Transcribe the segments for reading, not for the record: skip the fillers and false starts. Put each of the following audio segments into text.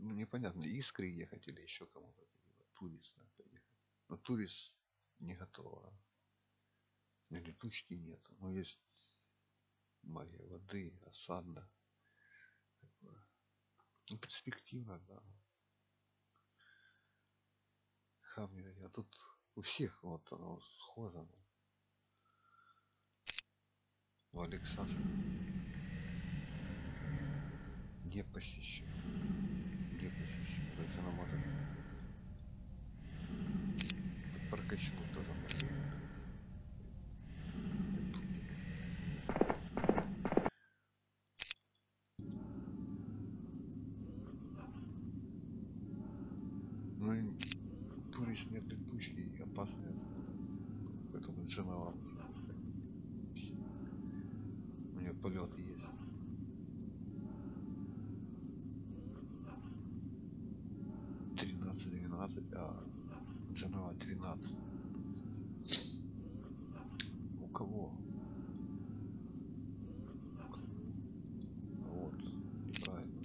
ну, непонятно, Искре ехать или еще кому-то. Турист надо поехать. Но турист не готова. Летучки нет. Но есть магия воды, осадда. Такое. Ну, перспектива, да. Хаммер, а тут у всех вот оно схоже. У Александра не посещу. Не посещу. То есть она может прокачнуть тоже может. Ну и турист нет летучки и опасные оставляют. Поэтому Дженовал уже пускай. У нее полет есть. 13-12, а Дженова 13. У кого? У кого? Вот, неправильно.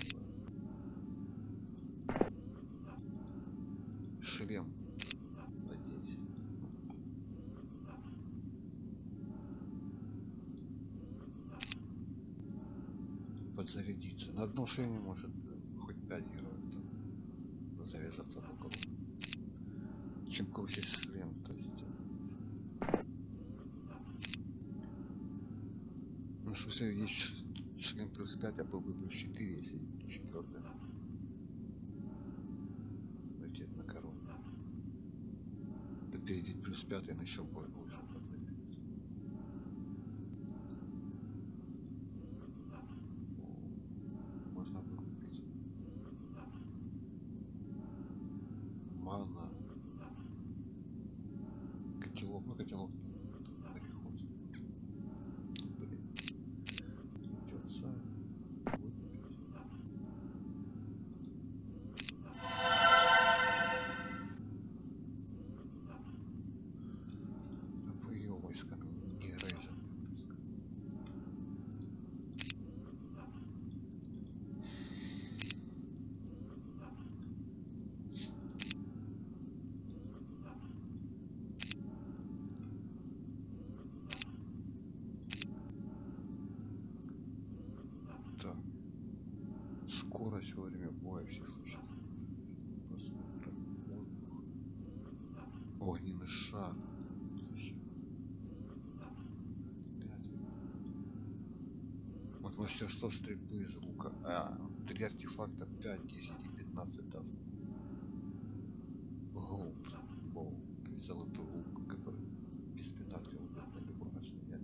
Шлем одеть. Подзарядиться. На одно шлеме может хоть 5 героев там заряжаться по кругу. Чем круче шлем, то есть. Ну, в смысле, есть шлем плюс 5, а был бы плюс 4, если буду 4. Лететь на короне. То перейти плюс 5 на еще больше подзарядиться. Можно выкупить мана. Котелок, ну котелок не мореход. Блин. Придется выкупить. А ее войска не рейжен. Так. Скорость во время боя всех существ. Посмотрим. Воздух. Огненный шар. 5. Вот мастерство стрельбы из лука. 3 артефакта 5, 10 и 15 даст. Голд. Боу. То есть золотой лук, который без пенальти убьет на любое расстояние.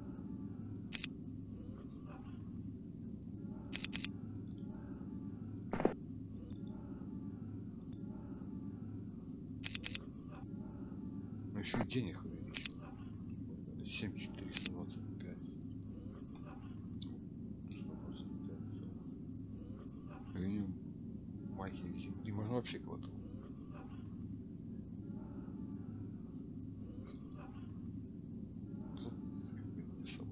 Ну еще и денег увеличил. 7425. 125 золота. И магии земли. Можно вообще кого-то. Тут не особо.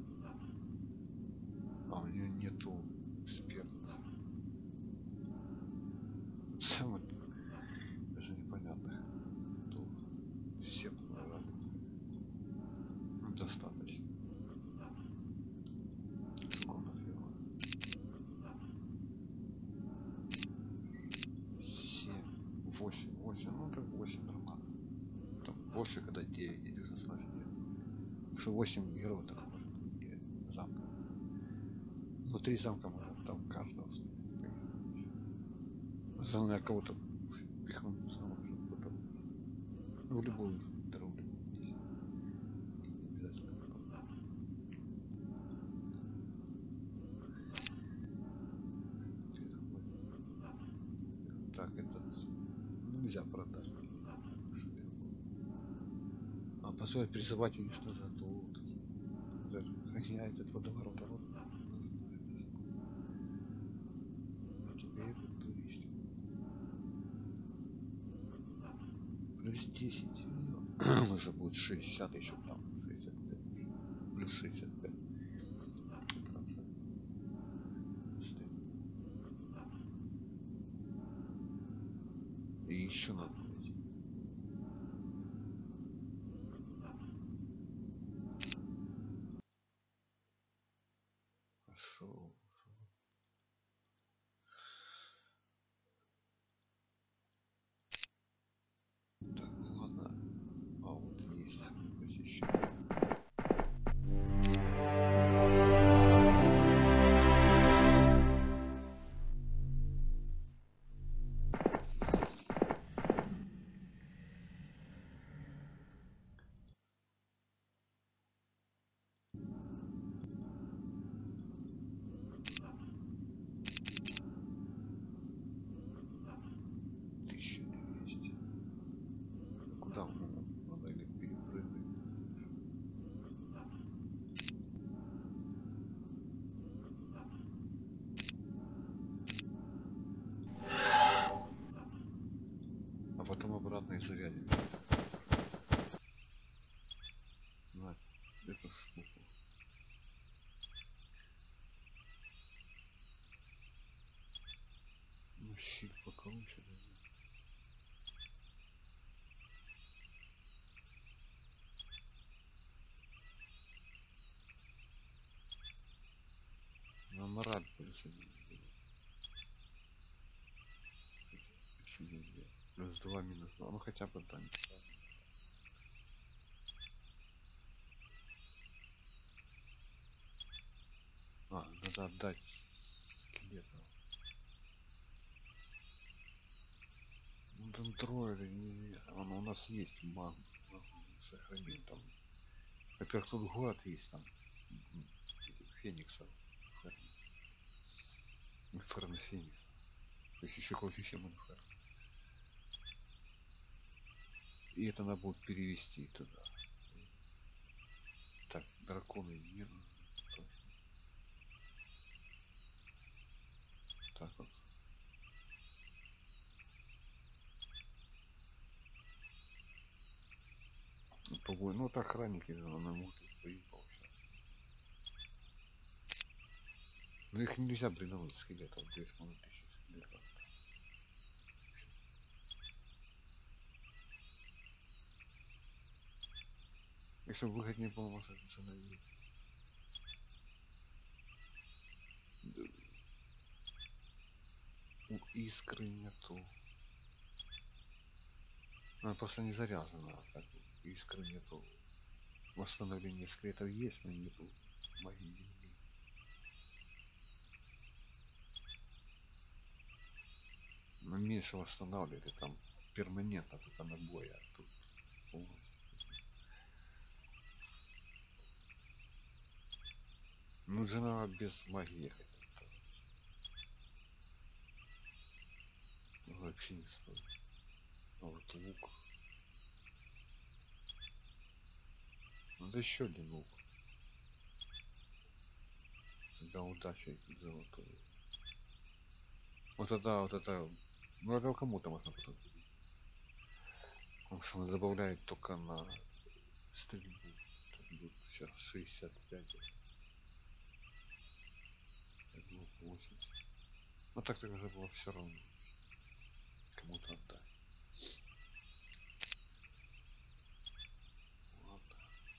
А у нее нету экспертности. Самое даже непонятно, кто всем нравится. Ну, достаточно. Законов его. 7, 8, 8, ну так 8 нормально. Там больше, когда 9 идет, уже сложнее. Потому что 8 героев так может внутри замка. Внутри замка можно там каждого встретить. Основное кого-то пихнуть в замок, чтобы кто-то вышел. Ну, в любую вторую, любую 10. Не обязательно потом. Так, этот нельзя продать. А позволить призывать уничтожать лодки. Охраняет этот водоворот. А вот не знаю даже. А теперь этот турист. Плюс 10. Уже будет 60 еще там. 65. Плюс 65. И еще надо найти. Хорошо. Так, ну ладно. А вот есть посещение. Куда надо или перепрыгнуть? А потом обратно и зарядим. На эту штуку. Ну, щит покруче, да. На мораль плюс один. Плюс 2 минус 2. Ну хотя бы там. Надо отдать скелетов. Ну там дроиды неизвестно. У нас есть маг. Сохраним там. Во-первых, тут город есть там. Этих фениксов. Инферно фениксов. То есть еще круче, чем инферно. И это надо будет перевести туда. Так, драконы мир. Точно. Так вот. Ну это охранники, на муту поебал сейчас. Но их нельзя блиновать скелетов, 2500 скелетов. Если выгоднее было может остановить. У искры нету. Она просто не заряжена. Так, искры нету. Восстановление скелетов есть, но нету магии земли. Но меньше восстанавливает, и там перманентно только набоя. Тут полностью. Ну же надо без магии ехать. Вообще не стоит. А вот лук. Надо еще один лук. Тогда удача и золотую. Вот это. Ну это кому-то можно потом купить. Потому что он добавляет только на стрельбу. Так будет сейчас 65. Так было 80. Но так уже было все равно. Кому-то отдать. Ладно.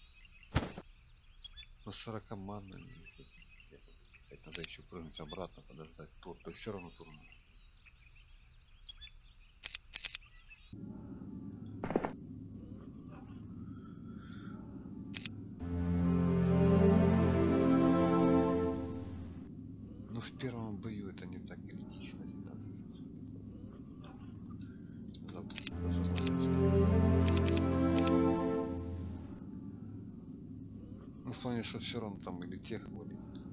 Но 40 маннами. Надо еще прыгнуть обратно, подождать. То все равно турно. Но в первом бою это не так критично. Ну в плане, что все равно там или тех валит.